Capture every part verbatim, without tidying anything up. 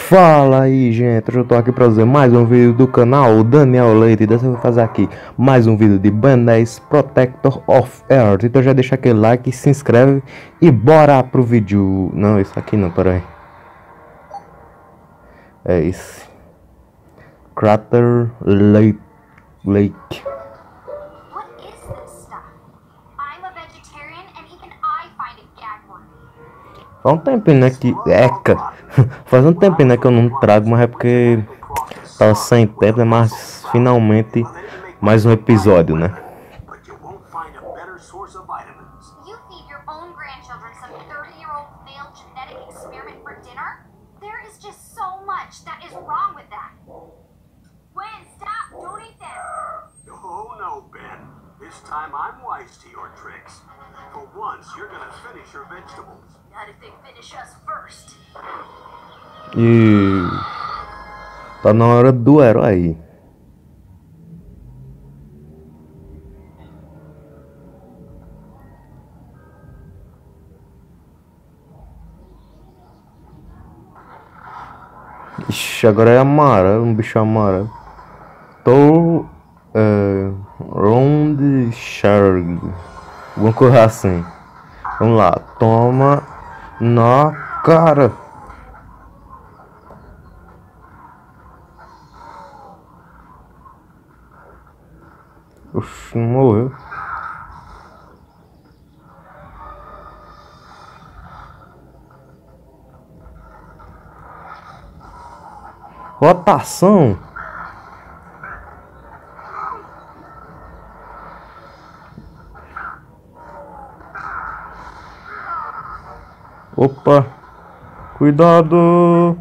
Fala aí, gente, hoje eu tô aqui pra fazer mais um vídeo do canal Daniel Leite. E dessa vez eu vou fazer aqui mais um vídeo de Ben dez Protector of Earth. Então já deixa aquele like, se inscreve e bora pro vídeo. Não, isso aqui não, peraí. É esse Crater Lake Lake. Faz um tempinho, né, que... Eca! Faz um tempinho, né, que eu não trago, mas é porque tava sem tempo, né, mas finalmente mais um episódio, né? This time I'm wise to your tricks. For once, you're gonna finish your vegetables. Not if they finish us first. E tá na hora do herói. Ixi, agora é amarelo, um bicho amarelo. Tô é, Round Shark, alguma coisa assim. Vamos lá, toma na cara. Oxi, não morreu. Rotação. Opa, cuidado.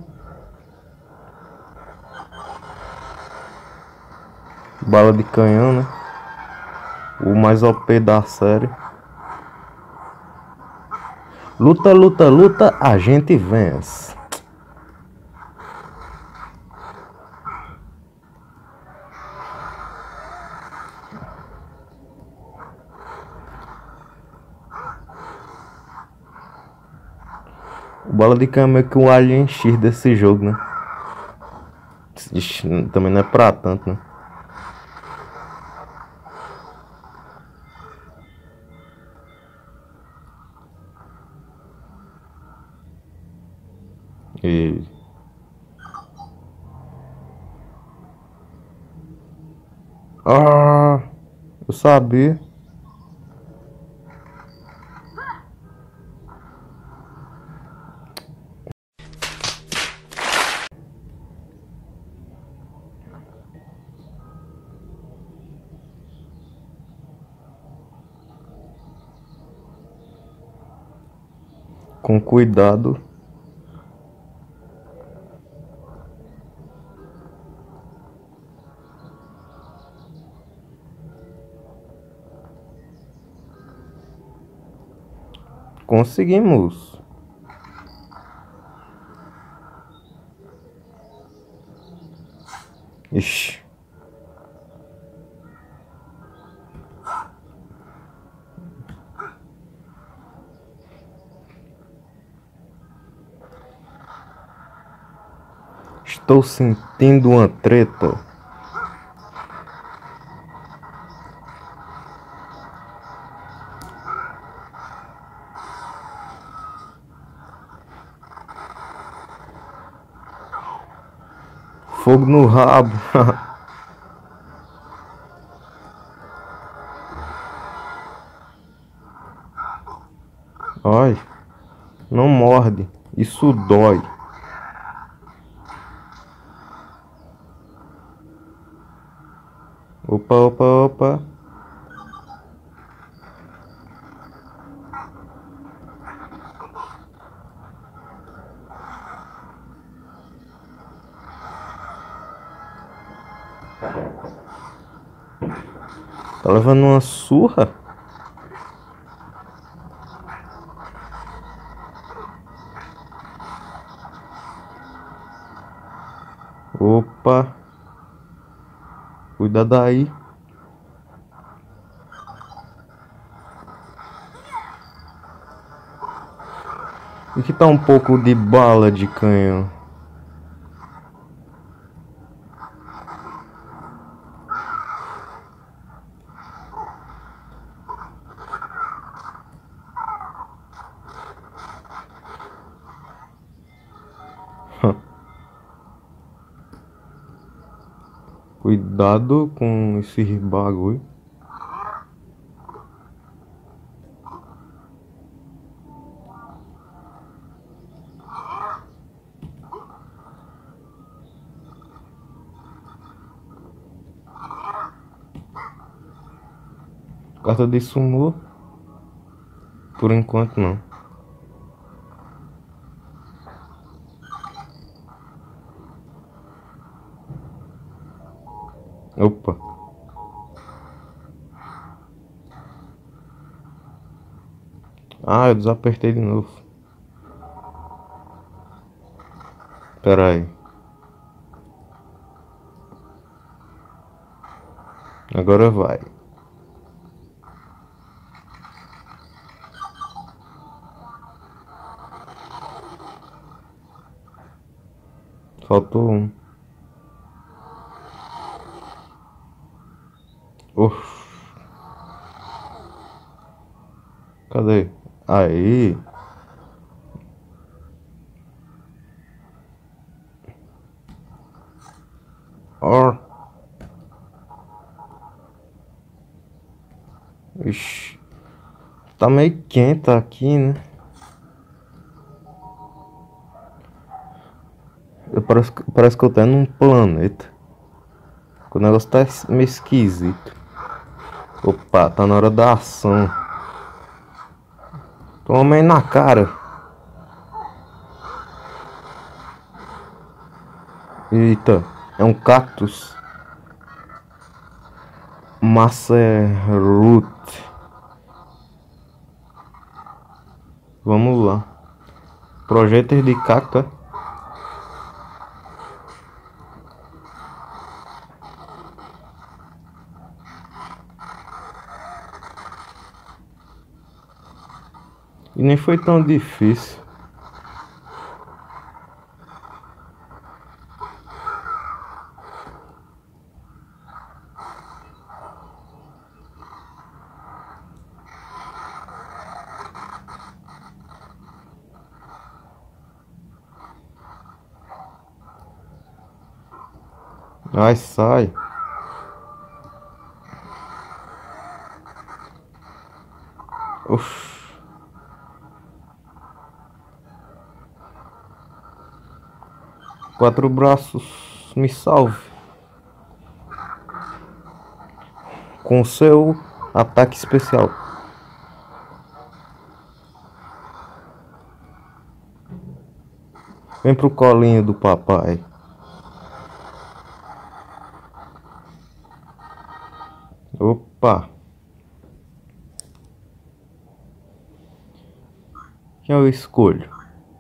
Bala de canhão, né? O mais O P da série. Luta, luta, luta, a gente vence. O Bala de canhão é meio que um Alien X desse jogo, né? Ixi, também não é pra tanto, né? E... Ah, eu sabia. Com cuidado. Conseguimos. Ixi. Estou sentindo uma treta. Fogo no rabo. Ai, não morde. Isso dói. Opa, opa, opa. Tá levando uma surra? Opa. Cuidado aí. E que tá um pouco de bala de canhão. Cuidado com esse bagulho. Carta de sumo. Por enquanto não. Opa. Ah, eu desapertei de novo. Pera aí. Agora vai. Faltou um. Uf. Cadê? Aí. Ó. Ixi. Tá meio quente aqui, né? Eu parece, parece que eu tô num planeta. O negócio tá meio esquisito. Opa, tá na hora da ação. Toma aí na cara. Eita, é um cactus. Macerut. Vamos lá. Projéteis de cacto, é? E nem foi tão difícil. Ai, sai. Uf. Quatro braços, me salve. Com seu ataque especial. Vem pro colinho do papai. Opa. Quem eu escolho?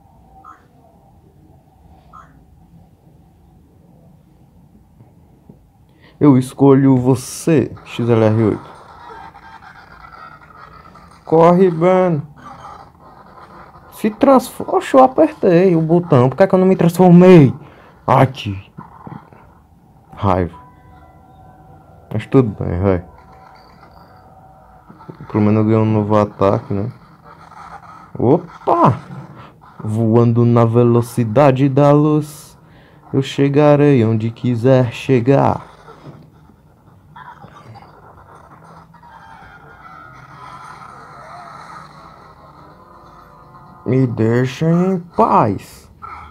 Eu escolho você, X L R oito. Corre, Ben. Se transforma. Oxe, eu apertei o botão. Por que, é que eu não me transformei? Ai, que raiva. Mas tudo bem, vai. Pelo menos eu ganhei um novo ataque, né? Opa! Voando na velocidade da luz, eu chegarei onde quiser chegar. Me deixa em paz.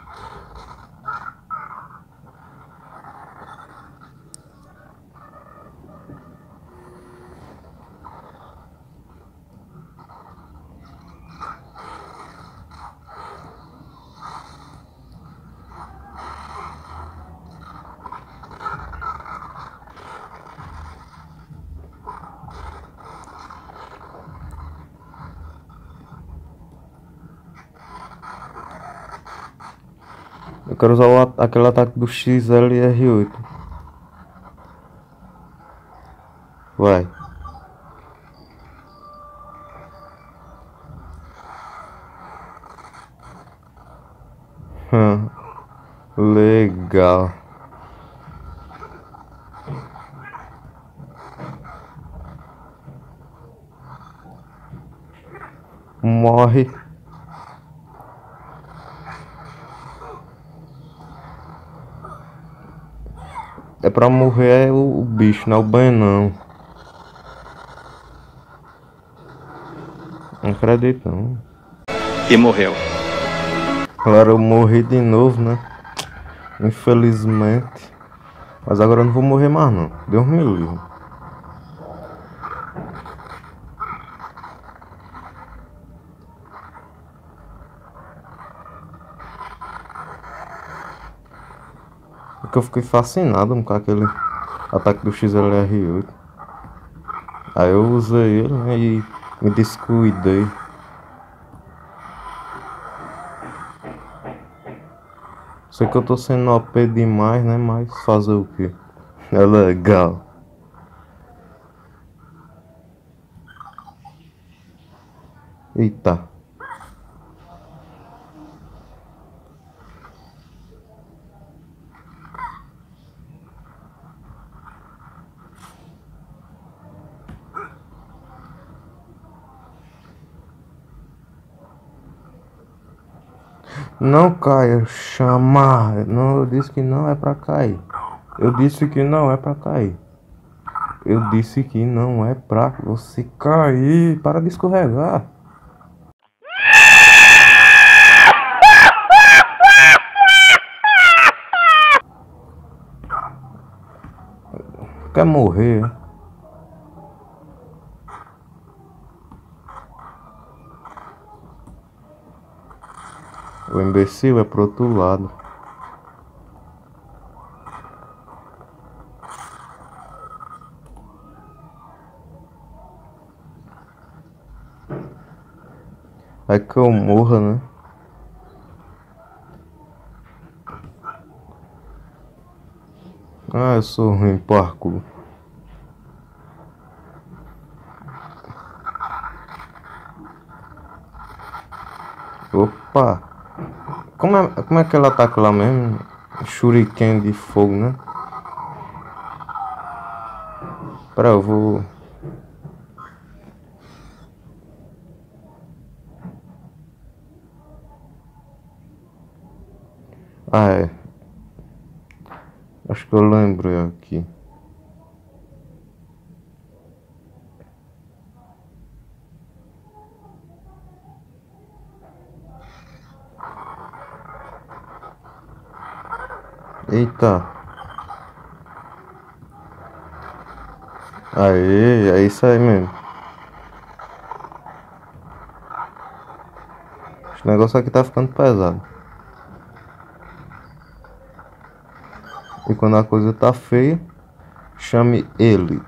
Eu quero usar o, aquele ataque do X L R oito. Vai. Hum, legal. Morre. É pra morrer é o, o bicho, não é o banho não. Não acredito não. E morreu. Agora eu morri de novo, né? Infelizmente. Mas agora eu não vou morrer mais não. Deus me livre. Porque eu fiquei fascinado com aquele ataque do X L R oito. Aí eu usei ele, né, e me descuidei. Sei que eu tô sendo O P demais, né? Mas fazer o que? É legal. Eita. Não caia, chamar. Não, eu disse que não é pra cair. Eu disse que não é pra cair. Eu disse que não é pra você cair. Para de escorregar. Quer morrer? O imbecil é pro outro lado. É que eu morra, né? Ah, eu sou ruim em parkour. Opa! Como é, como é que ela ataca lá mesmo? Shuriken de fogo, né? Pera, eu vou... Ah, é. Acho que eu lembro aqui. Eita. Aê, é isso aí mesmo. Esse negócio aqui tá ficando pesado. E quando a coisa tá feia, chame ele.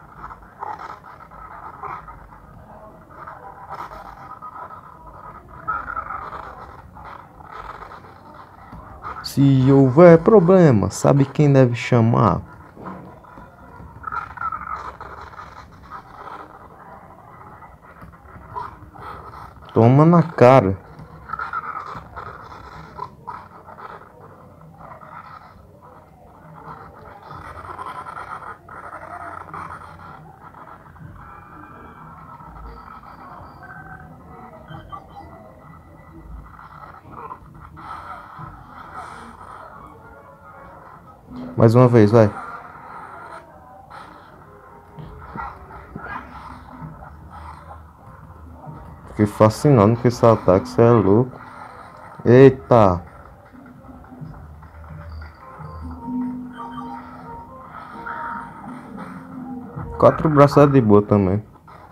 Se houver problema, sabe quem deve chamar? Toma na cara. Mais uma vez, vai. Fiquei fascinado com esse ataque, você é louco. Eita. Quatro braçadas de boa também.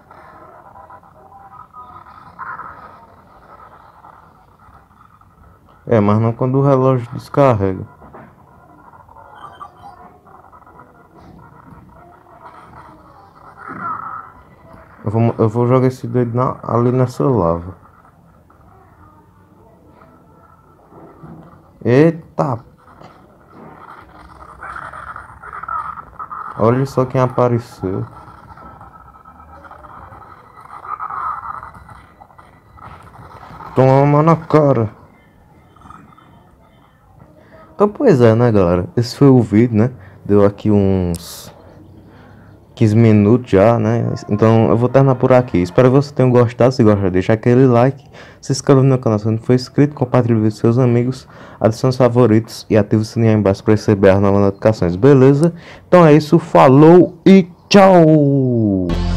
É, mas não quando o relógio descarrega. Eu vou, eu vou jogar esse dedo na, ali nessa lava. Eita. Olha só quem apareceu. Toma na cara. Então, pois é, né, galera? Esse foi o vídeo, né? Deu aqui uns quinze minutos já, né? Então eu vou terminar por aqui. Espero que você tenha gostado. Se gostar, deixa aquele like, se inscreva no meu canal se não for inscrito, compartilhe o vídeo com seus amigos, adicione os favoritos e ative o sininho aí embaixo para receber as novas notificações, beleza? Então é isso, falou e tchau!